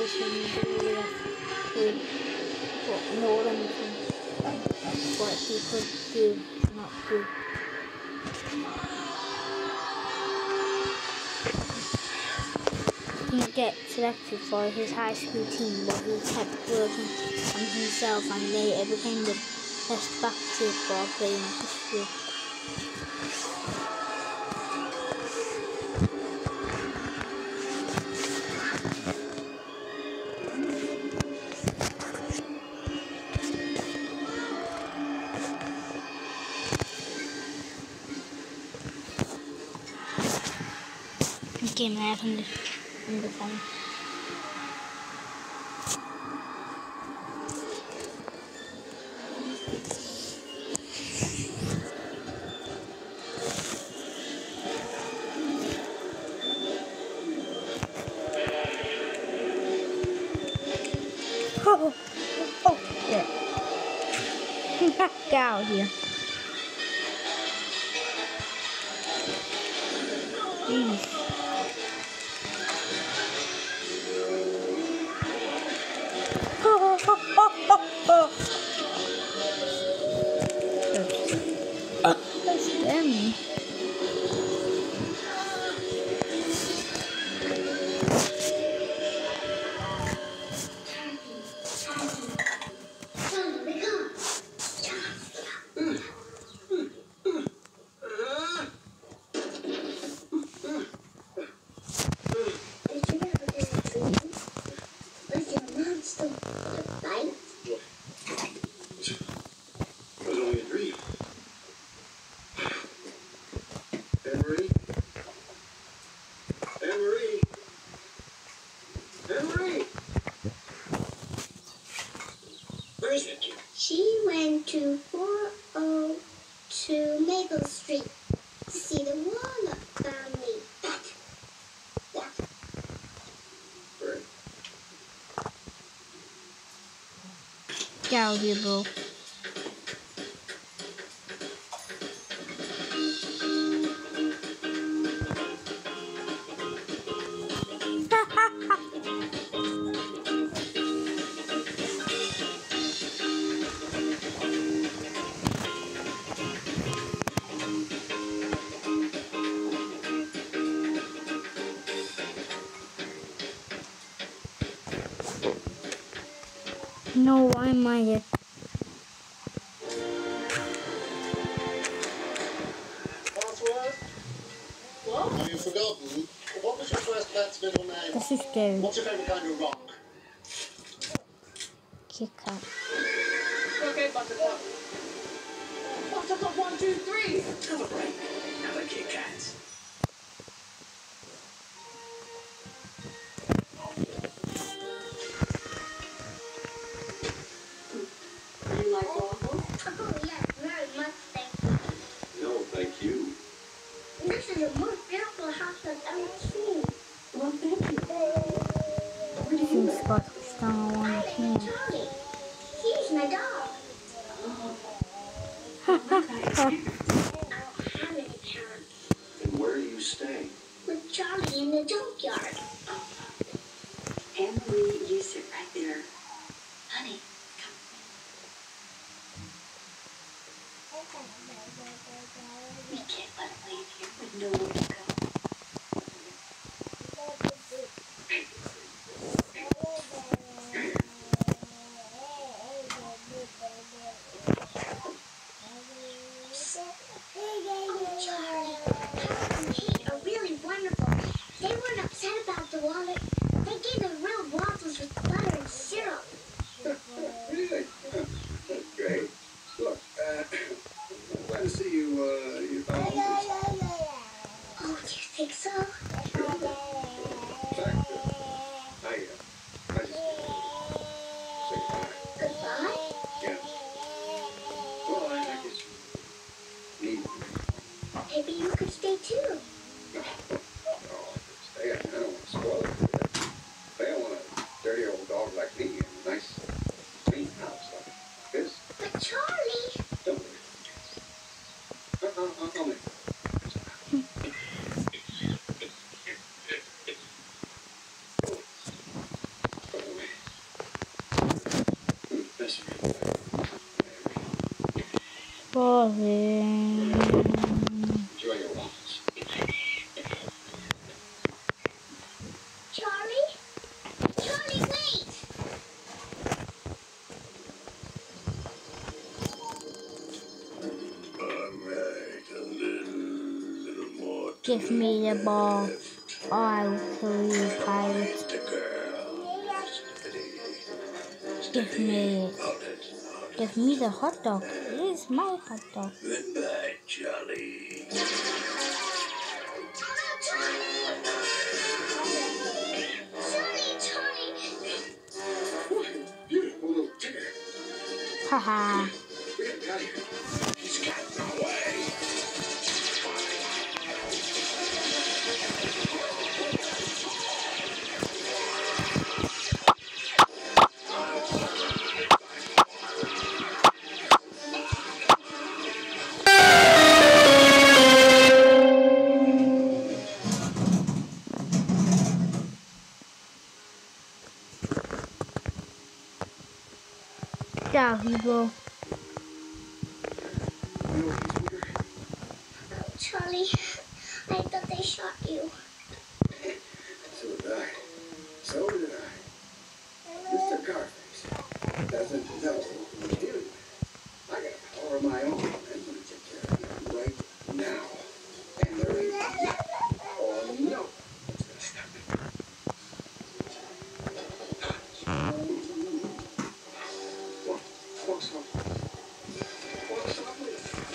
can do that could put Nolan from what he could do, not do. He didn't get selected for his high school team, but he kept working on himself and later became the best basketball player in history. Game there from the phone. Oh, yeah. Get out of here. Jeez. That's them. She went to 402 Maple Street to see the Walnut family. That. Right. Get out of here, bro. No, why am I here? Password? What? Have you forgotten? What was your first pet's middle name? This is scary. What's your favourite kind of rock? Kit Kat. Okay, Buttercup. Buttercup 1, 2, 3. Have a break. Have a Kit Kat. You like waffles? Oh, yes, very much, thank you. No, thank you. This is the most beautiful house I've ever seen. Well, thank you. Seems Scottish down on I the named team. Charlie. He's my dog. Okay. I don't have any parents. And where do you stay? With Charlie in the junkyard. Anne-Marie, you sit right there. Honey, come. We can't let him leave here with nowhere to go. Oh, Charlie, Papa and Kate are really wonderful. They weren't upset about the wallet. They gave them real waffles with butter and syrup. Really? That's great. Look, I'm glad to see you found this. Oh, do you think so? Sure. In fact, I just say goodbye. Goodbye? Yeah. Well, I guess you need me. Maybe you could stay too. For him. Enjoy your waffles. Charlie? Charlie, wait! Alright, a little more. Give me the ball. I will kill you, pirate. The girl. Give me. Give me the hot dog. It is my hot dog. Goodbye, Charlie. Charlie! Beautiful little ticker. Haha. We gotta get out of here. He's gotten away. Down, Hugo. Charlie, I thought they shot you. So did I. So did I. Mr. Carface doesn't know what he's dealing with. I got a power of my own. I'm gonna take care of him right now. And there ain't nothing or no that's gonna stop me. Walk softly. Walk softly.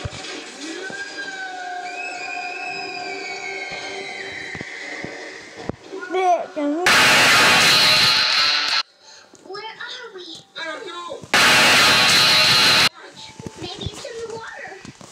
Where are we? I don't know. Maybe it's in the water.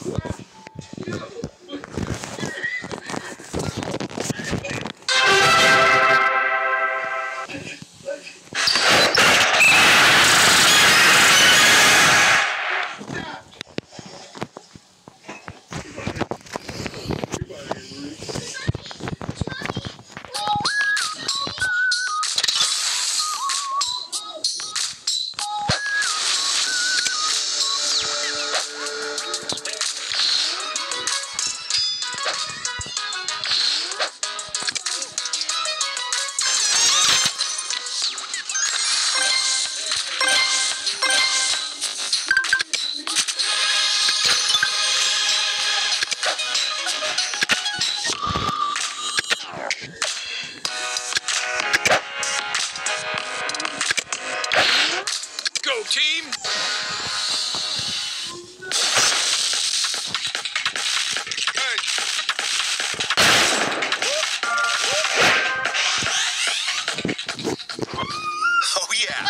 Go team! Hey! Oh yeah!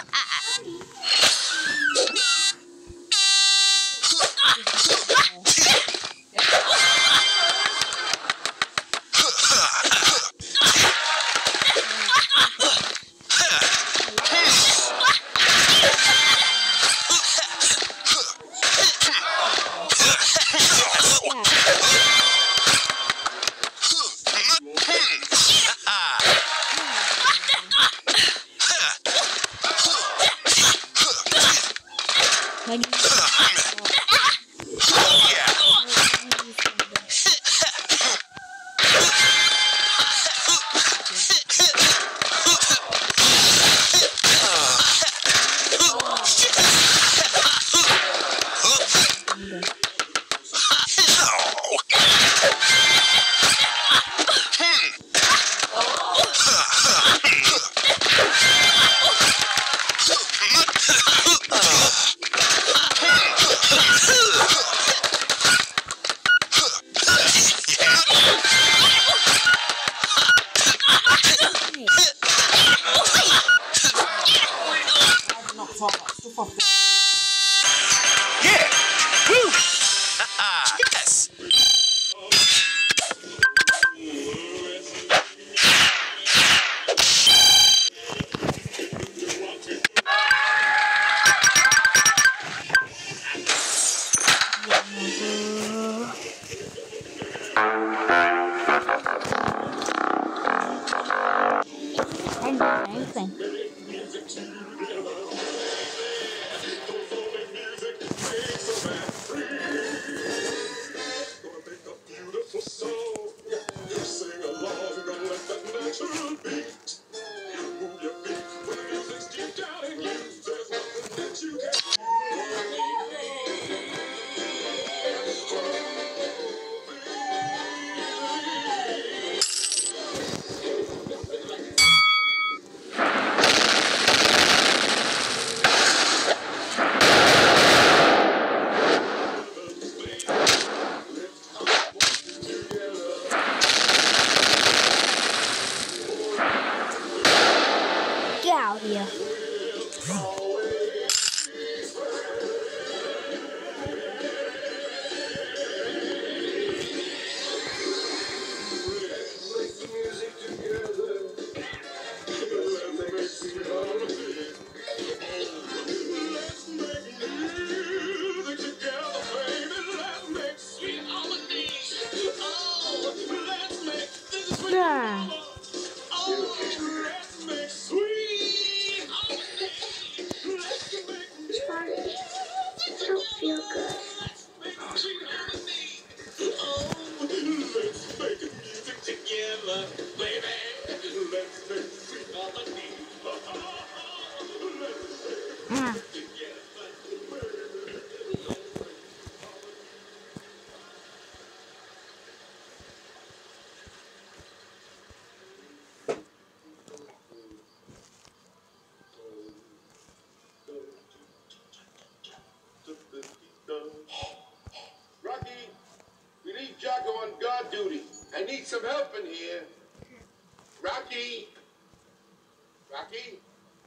I need some help in here. Rocky? Rocky?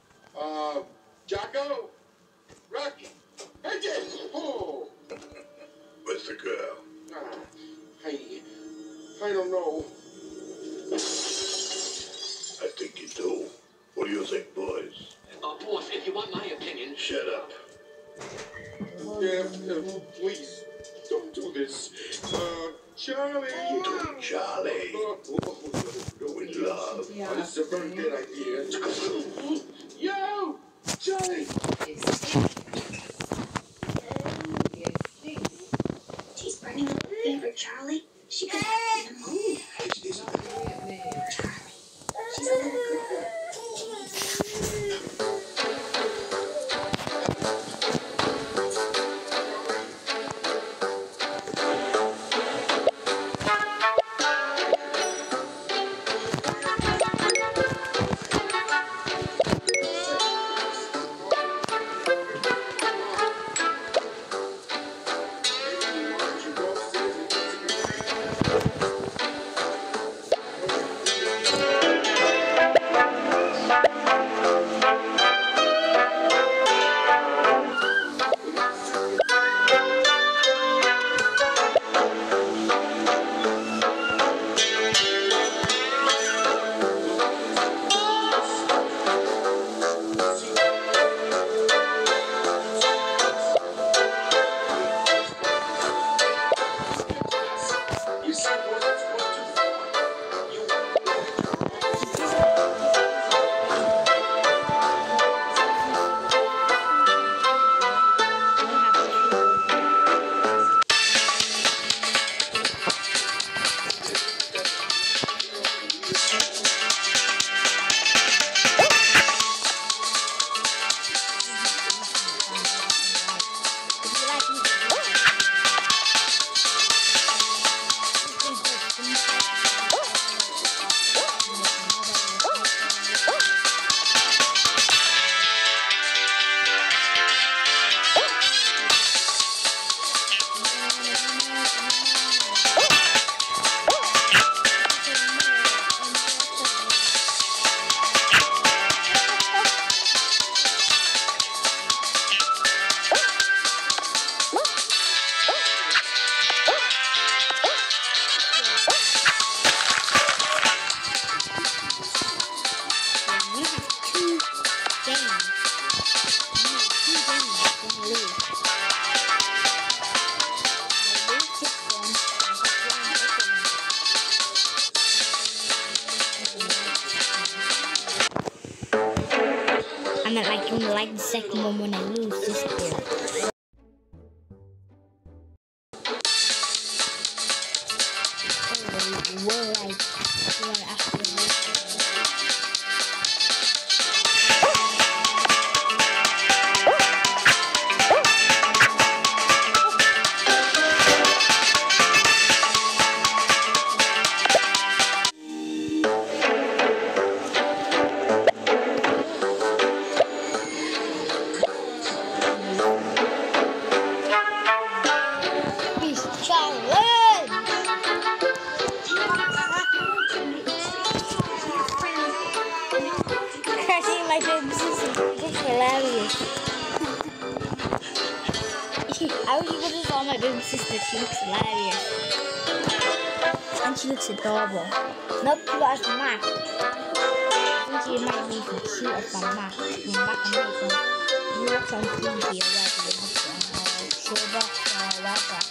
Jocko? Rocky? Hey, Jay! Oh! Where's the girl? I don't know. I think you do. What do you think, boys? Boss, if you want my opinion... Shut up. Yeah, please, don't do this. Charlie! Do Charlie. With love. Oh, this is a very good idea. Yo! Charlie! She's burning up a fever, Charlie. She could have pneumonia. Charlie, she's a little girl. I meant like you like the second one when I lose this game. We're like, we're after I was able to saw my baby sister. She looks hilarious. And she looks adorable. Not too much Mac. I think she reminds me from cute as my Mac. From back in the day. You watch on TV or whatever you have to Showbox or whatever.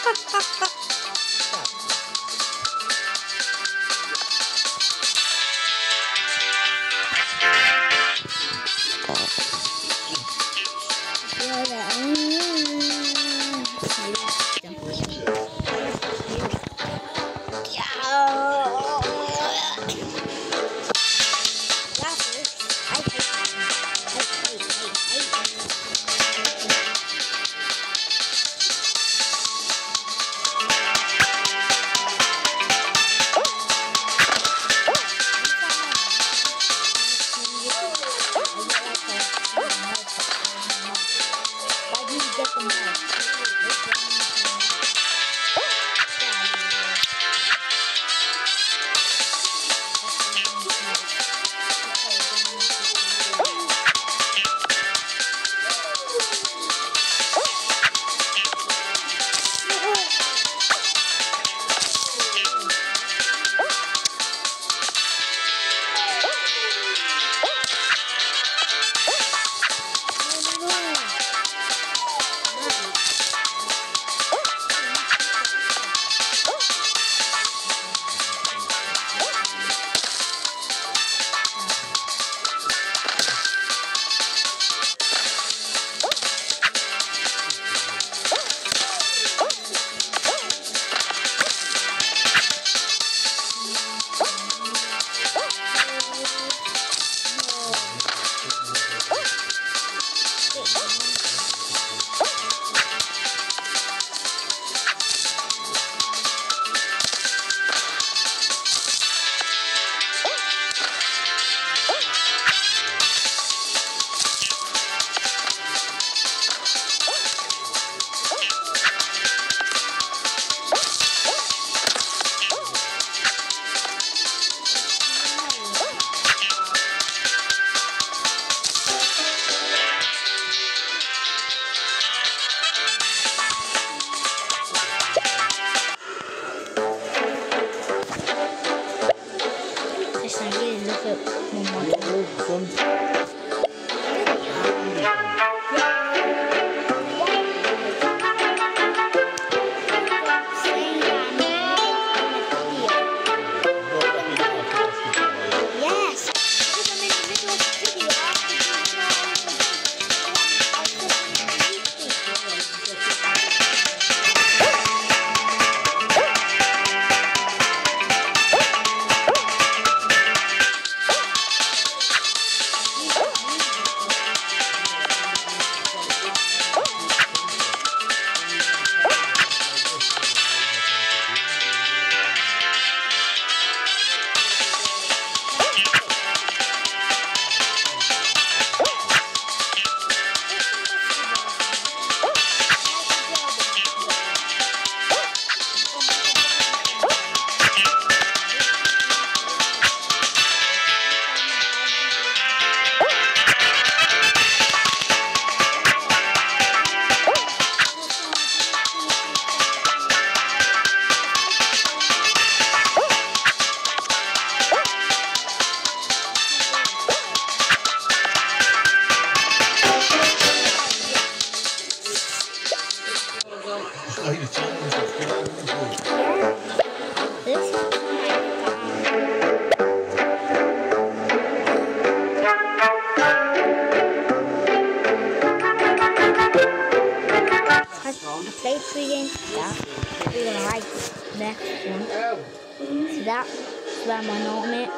Play 3 games. Yeah. You're gonna like the next one. So that's where my ultimate.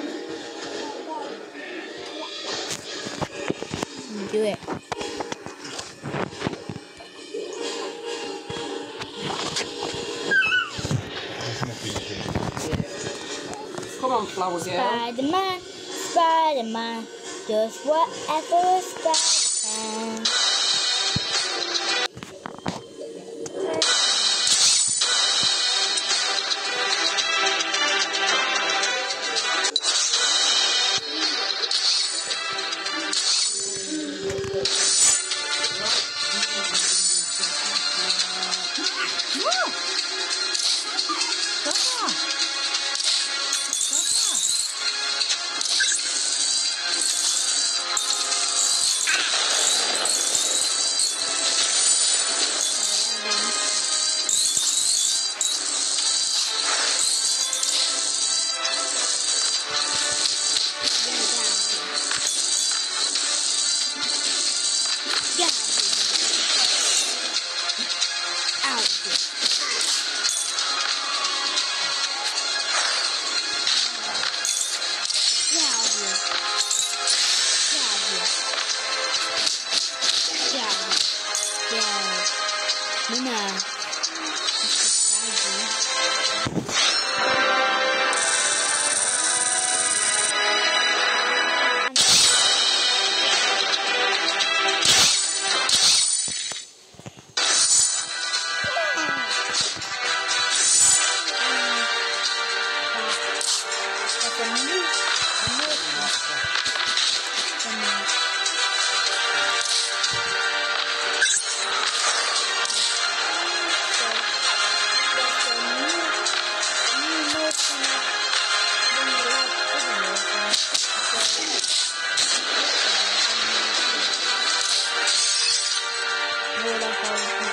Do it. Come on, flower girl. Spider-Man, Spider-Man, just whatever Spider can.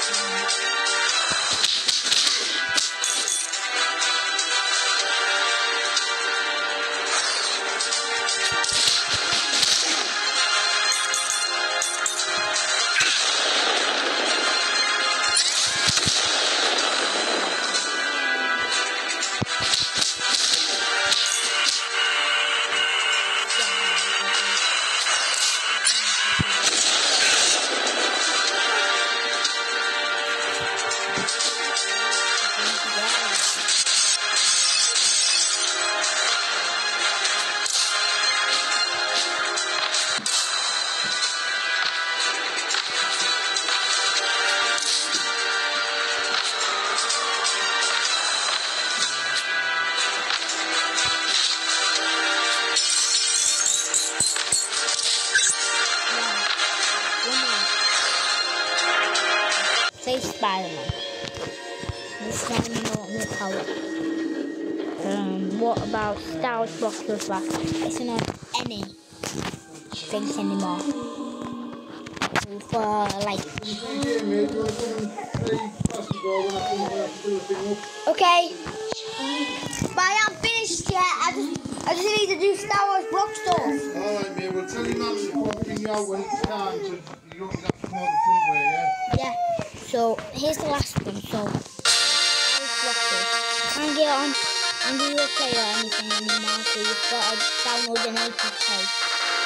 Say Spider-Man. This one no color. What about Star Wars boxes? It's not any things anymore. For like. Okay. But I am finished yet. I just need to do Star Wars block stuff. Alright, mate, we'll tell you now to bring you out when it's time so you don't have to come out the front way, yeah? Yeah. So here's the last one. So can't get on and do your play or anything anymore. So you've got to download an APK.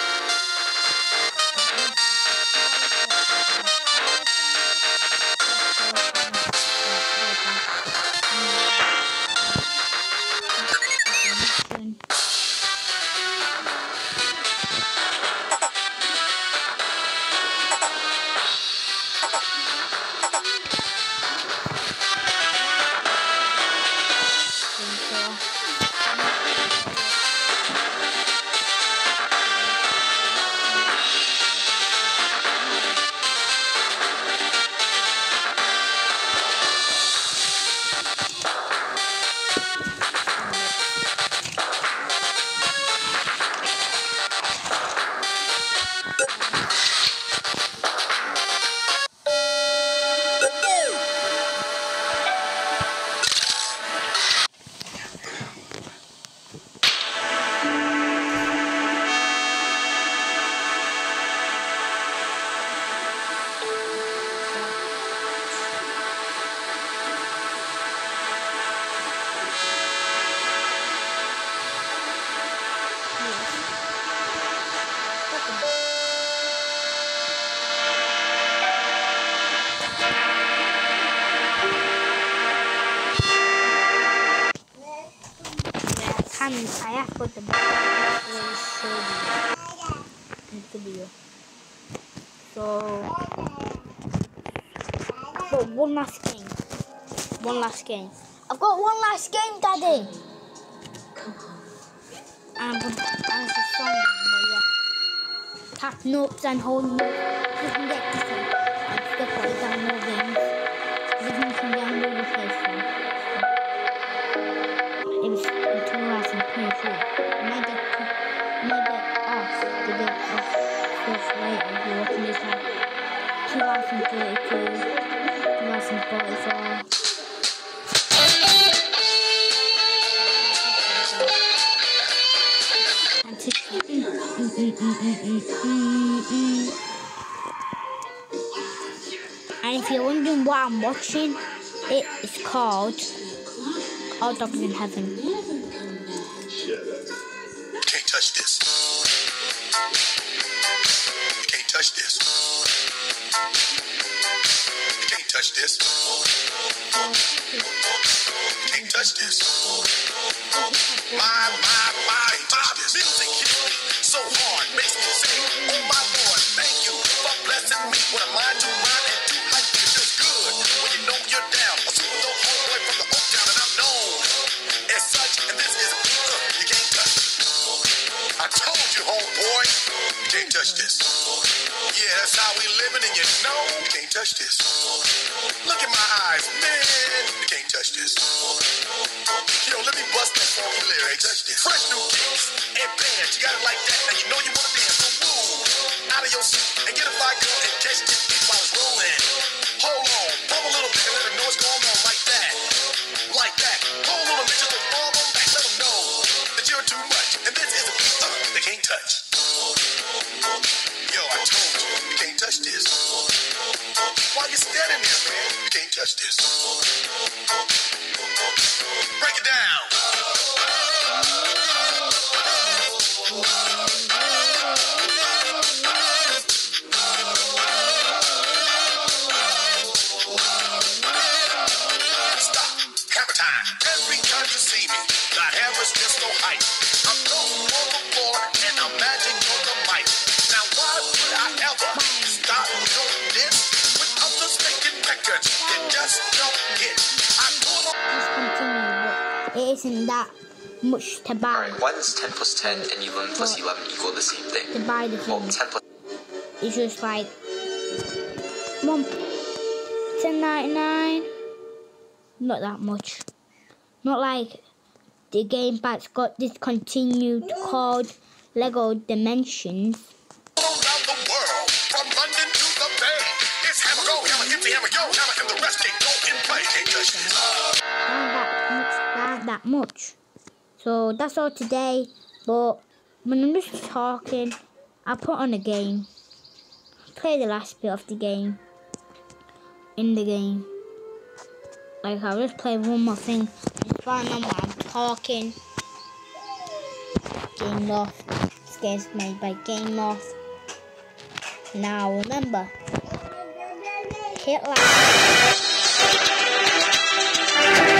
I have put the video. So one last game. I've got one last game, Daddy. And it's a song, yeah. Tap notes and hold notes. You can get this one. It's the place download games. You can download the place one. It was in 2023. I might get off to get off this later if you're watching this like 2032, 2044. And if you're wondering what I'm watching, it is called All Dogs in Heaven. You can't touch this. You can't touch this. You can't touch this. You can't touch this. My, music hits me so hard, makes me sing. Oh my Lord, thank you for blessing me. What a mind to rhyme and do like it feels good when you know you're down. A super dope homeboy from the Oak Town, and I'm known as such. And this is you can't touch it. I told you, homeboy, you can't touch this. Yeah, that's how we living, and you know you can't touch this. Look at my eyes, man, you can't touch this. Yo, let me bust that funky lyrics. Fresh new kicks and bands, you got it like that. Now you know you wanna dance, so move out of your seat and get a fire girl and catch this beat while it's rolling. Hold on. in there, man. You can't touch this. Break it down. Stop. Hammer time. Every time you see me, my hair is just so hype. I'm going on the floor and I'm magic on the mic. Now why would I ever stop doing this? With others making records, it just don't hit. I pull on. Just continue, but it isn't that much to buy. Alright, why does 10 plus 10 and 11 plus 11 equal the same thing? To buy the Well, thing. 10 plus It's just like $10.99. Not that much. Not like the game that's got discontinued called Lego Dimensions. around the world, from London to the Bay. It's hammer go, hammer empty, hammer yo, hammer and the rest can't go in play. Can't touch this. Not that much. So that's all today. But when I'm just talking, I put on a game. Play the last bit of the game. In the game. Like I'll just play one more thing. Just right now while I'm talking. Game Loft. This game's made by Game Loft. Now remember. Hit like.